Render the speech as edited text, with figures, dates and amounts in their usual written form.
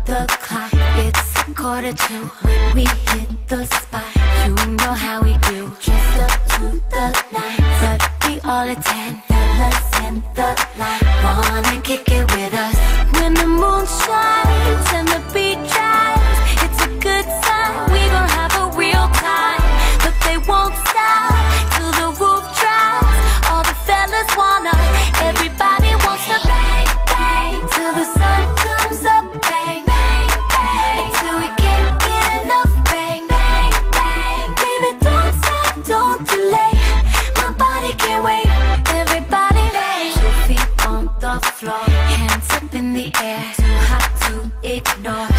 the clock, it's 1:45 when we hit the spot. You know how we do, dressed up to the nines, but we all attend. Fellas in the line wanna kick it with us. When the moon shines and the beat drives, it's a good sign. We gon' have a real time, but they won't stop till the roof drops. All the fellas wanna, everybody wants to bang, bang till the sun comes up. Bang, bang, bang until we can't get enough. Bang, bang, bang. Baby, don't stop, don't delay. My body can't wait. Everybody bang. 2 feet on the floor, hands up in the air. Too hot to ignore.